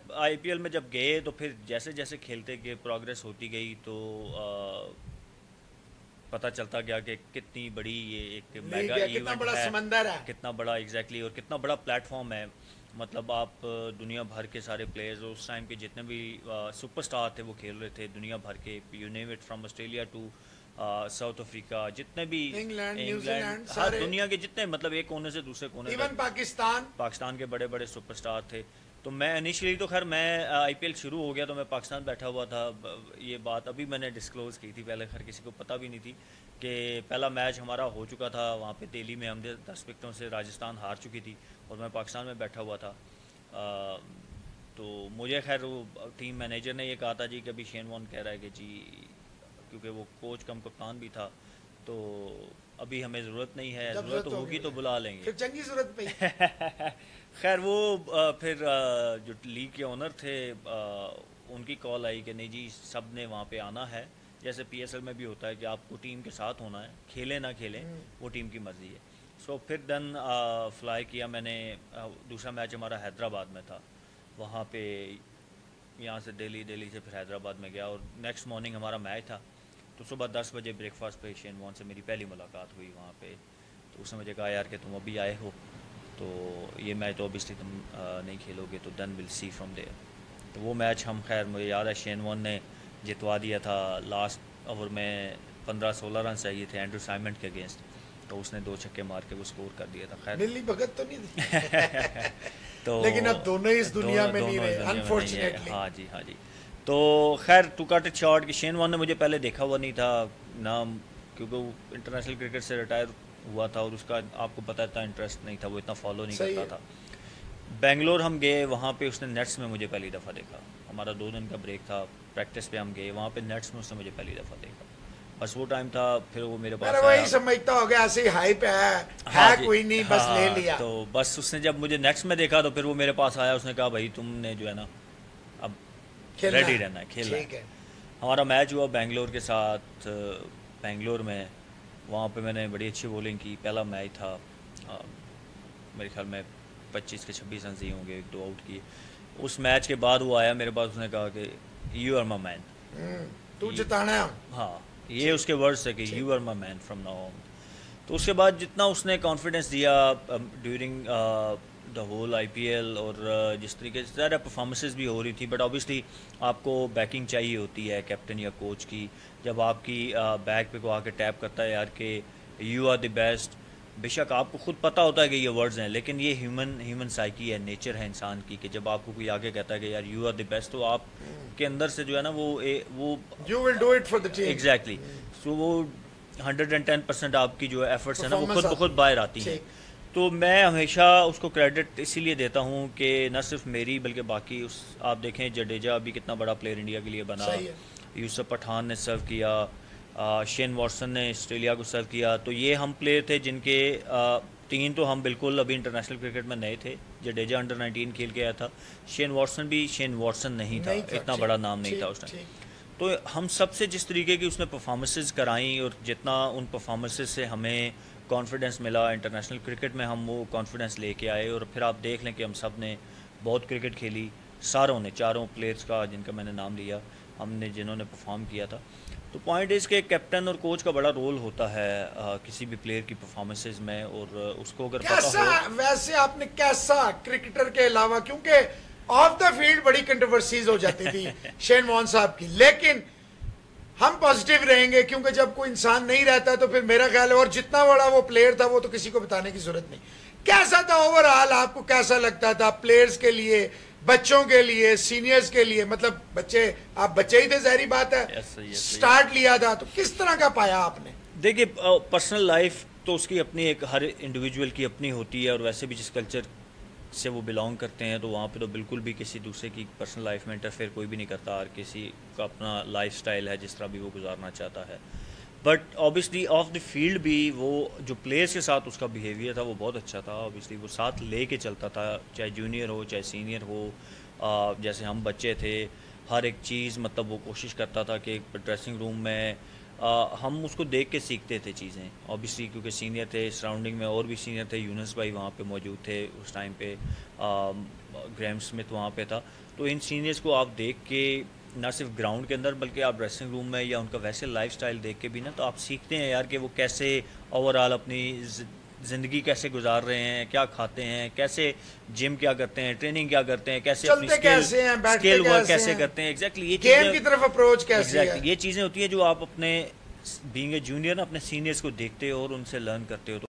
آئی P L میں جب گئے تو پھر جیسے جیسے کھیلتے گئے پروگریس ہوتی گئی تو پتہ چلتا گیا کہ کتنی بڑی یہ ایک میگا لیگ ہے، کتنا ایونٹ بڑا ہے، سمندر ہے. کتنا بڑا ایگزیکٹلی اور کتنا بڑا پلیٹ فارم ہے. مطلب آپ دنیا بھر کے سارے پلیئرز اس ٹائم کے جتنے بھی سپر سٹار تھے وہ کھیل رہے تھے دنیا بھر کے. You name it from Australia to South Africa, جتنے بھی انگلینڈ، نیوزی انگلینڈ، لینڈ، ہر سارے، دنیا کے جتنے مطلب ایک کونے سے دوسرے کونے ایون تک پاکستان. پاکستان کے بڑے بڑے سپر سٹار تھے. تو میں انیشلی تو خیر میں آئی پی ایل شروع ہو گیا تو میں پاکستان بیٹھا ہوا تھا. یہ بات ابھی میں نے ڈسکلوز کی تھی، پہلے خیر کسی کو پتہ بھی نہیں تھی کہ پہلا میچ ہمارا ہو چکا تھا وہاں پہ دہلی میں. ہم 10 وکٹوں سے راجستھان ہار چکی تھی اور میں پاکستان میں بیٹھا ہوا تھا. تو مجھے خیر وہ ٹیم مینیجر نے یہ کہا تھا جی کہ ابھی شین وارن کہہ رہا ہے کہ جی، کیونکہ وہ کوچ کم کپتان بھی تھا، تو ابھی ہمیں ضرورت نہیں ہے، جب ضرورت ہوگی ہوگی تو بلا لیں گے. پھر جنگی صورت پہ ہی. خیر وہ پھر جو لیگ کے اونر تھے ان کی کال آئی کہ نہیں جی سب نے وہاں پہ آنا ہے. جیسے پی ایس ایل میں بھی ہوتا ہے کہ آپ کو ٹیم کے ساتھ ہونا ہے، کھیلیں نہ کھیلیں وہ ٹیم کی مرضی ہے. سو پھر دن فلائی کیا میں نے. دوسرا میچ ہمارا حیدرآباد میں تھا، وہاں پہ یہاں سے دہلی سے پھر حیدرآباد میں گیا اور نیکسٹ مارننگ ہمارا میچ تھا. تو صبح 10 بجے بریک فاسٹ پہ شین وارن سے میری پہلی ملاقات ہوئی وہاں پہ. تو اس نے مجھے کہا یار کہ تم ابھی آئے ہو تو یہ میچ تو اوبیسلی تم نہیں کھیلو گے، تو دین ول سی فرام دیئر. تو وہ میچ ہم خیر مجھے یاد ہے شین وارن نے جتوا دیا تھا. لاسٹ اوور میں 15-16 رن چاہیے تھے اینڈرو سائمنڈ کے اگینسٹ، تو اس نے 2 چھکے مار کے وہ سکور کر دیا تھا. خیر ملی بھگت تو نہیں تھی. تو لیکن اب دونوں اس دنیا میں نہیں رہے دونوں اس دنیا میں نہیں ہے. انفارچونیٹلی. ہاں جی ہاں جی. تو خیر ٹو کٹ اٹ شارٹ کہ شین وارن نے مجھے پہلے دیکھا ہوا نہیں تھا نہ، کیونکہ وہ انٹرنیشنل کرکٹ سے ریٹائر ہوا تھا اور اس کا آپ کو پتہ اتنا انٹرسٹ نہیں تھا، وہ اتنا فالو نہیں صحیح کرتا ہے. تھا. بنگلور ہم گئے، وہاں پہ اس نے نیٹس میں مجھے پہلی دفعہ دیکھا. ہمارا 2 دن کا بریک تھا، پریکٹس پہ ہم گئے، وہاں پہ نیٹس میں اس نے مجھے پہلی دفعہ دیکھا. بس وہ ٹائم تھا. پھر وہ میرے میں پاس وہی آیا. سمجھتا ہو گیا ایسے ہی ہائپ ہے ہاں جی کوئی نہیں بس لے ہاں. لیا. تو بس اس نے جب مجھے نیٹس میں دیکھا تو پھر وہ میرے پاس آیا. اس نے کہا بھائی تم نے جو ہے نا اب کھیلنا ریڈی ہے. رہنا ہے، کھیلنا ہے. ٹھیک ہے. ہمارا میچ ہوا بنگلور کے ساتھ بنگلور میں. وہاں پہ میں نے بڑی اچھی بولنگ کی. پہلا میچ تھا، میرے خیال میں 25 کے 26 رنز ہی ہوں گے، 2 آؤٹ کیے. اس میچ کے بعد وہ آیا میرے پاس، اس نے کہا کہ یو آر مائی مین. تو جتانا ہے. ہاں یہ اس کے ورڈز تھے کہ you are my man from now on. تو اس کے بعد جتنا اس نے کانفیڈنس دیا during the whole I P L, اور جس طریقے سے زیادہ پرفارمنسز بھی ہو رہی تھی، بٹ اوبیسلی آپ کو بیکنگ چاہیے ہوتی ہے کیپٹن یا کوچ کی. جب آپ کی بیک پہ کو آ کے ٹیپ کرتا ہے یار کہ یو آر دی بیسٹ، بے شک آپ کو خود پتہ ہوتا ہے کہ یہ ورڈز ہیں، لیکن یہ ہیومن سائیکی ہے، نیچر ہے انسان کی، کہ جب آپ کو کوئی آگے کہتا ہے کہ یار یو آر دی بیسٹ، تو آپ کے اندر سے جو ہے نا وہ you will do it for the team. Exactly. So وہ 110% آپ کی جو ایفرٹس ہیں نا وہ خود Performance بخود باہر آتی ہیں. ٹھیک. تو میں ہمیشہ اس کو کریڈٹ اسی لیے دیتا ہوں کہ نہ صرف میری بلکہ باقی آپ دیکھیں جڈیجا ابھی کتنا بڑا پلیئر انڈیا کے لیے بنا، صحیح ہے. یوسف پٹھان نے سرو کیا، شین واٹسن نے آسٹریلیا کو سرو کیا. تو یہ ہم پلیئر تھے جن کے 3 تو ہم بالکل ابھی انٹرنیشنل کرکٹ میں نئے تھے. جڈیجا انڈر 19 کھیل کے آیا تھا. شین واٹسن بھی شین واٹسن نہیں تھا، اتنا بڑا نام نہیں تھا اس ٹائم. تو ہم سب سے جس طریقے کی اس نے پرفارمنسز کرائیں اور جتنا ان پرفارمنسز سے ہمیں کانفیڈنس ملا انٹرنیشنل کرکٹ میں، ہم وہ کانفیڈنس لے کے آئے. اور پھر آپ دیکھ لیں کہ ہم سب نے بہت کرکٹ کھیلی، ساروں نے، 4 پلیئرز کا جن کا میں نے نام لیا، ہم نے جنہوں نے پرفارم کیا تھا. تو پوائنٹ اس کہ کیپٹن اور کوچ کا بڑا رول ہوتا ہے کسی بھی پلیئر کی پرفارمنسز میں، اور اس کو اگر پتہ ہو. ویسے آپ نے کیسا کرکٹر کے علاوہ، کیونکہ آف دا فیلڈ بڑی کنٹروورسیز ہو جاتی تھی شین وارن صاحب کی، لیکن ہم پازیٹیو رہیں گے کیونکہ جب کوئی انسان نہیں رہتا تو پھر میرا خیال ہے، اور جتنا بڑا وہ پلیئر تھا وہ تو کسی کو بتانے کی ضرورت نہیں. کیسا تھا اوور آل؟ آپ کو کیسا لگتا تھا پلیئرز کے لیے، بچوں کے لیے، سینئرز کے لیے؟ مطلب بچے، آپ بچے ہی تھے ظاہری بات ہے، سٹارٹ لیا تھا، تو کس طرح کا پایا آپ نے؟ دیکھیے پرسنل لائف تو اس کی اپنی ایک ہر انڈیویجول کی اپنی ہوتی ہے، اور ویسے بھی جس کلچر سے وہ بلانگ کرتے ہیں تو وہاں پہ تو بالکل بھی کسی دوسرے کی پرسنل لائف میں انٹرفیئر کوئی بھی نہیں کرتا، اور کسی کا اپنا لائف سٹائل ہے جس طرح بھی وہ گزارنا چاہتا ہے. But obviously off the field بھی وہ جو پلیئرس کے ساتھ اس کا بیہیویئر تھا وہ بہت اچھا تھا. اوبیسلی وہ ساتھ لے کے چلتا تھا، چاہے جونیئر ہو چاہے سینئر ہو. جیسے ہم بچے تھے، ہر ایک چیز مطلب وہ کوشش کرتا تھا کہ ڈریسنگ روم میں ہم اس کو دیکھ کے سیکھتے تھے چیزیں اوبیسلی، کیونکہ سینئر تھے سراؤنڈنگ میں، اور بھی سینئر تھے، یونس بھائی وہاں پہ موجود تھے اس ٹائم پہ، گریم سمتھ وہاں پہ تھا. تو ان سینئرس کو آپ دیکھ کے نہ صرف گراؤنڈ کے اندر بلکہ آپ ڈریسنگ روم میں یا ان کا ویسے لائف سٹائل دیکھ کے بھی نا، تو آپ سیکھتے ہیں یار کہ وہ کیسے اوور آل اپنی زندگی کیسے گزار رہے ہیں، کیا کھاتے ہیں، کیسے جم کیا کرتے ہیں، ٹریننگ کیا کرتے ہیں، کیسے اپنی اسکل ورک کیسے کرتے ہیں. ایگزیکٹلی یہ گیم کی طرف اپروچ کیسے ہے. یہ چیزیں ہوتی ہیں جو آپ اپنے بینگ اے جونیئر اپنے سینئرس کو دیکھتے ہو اور ان سے لرن کرتے ہو.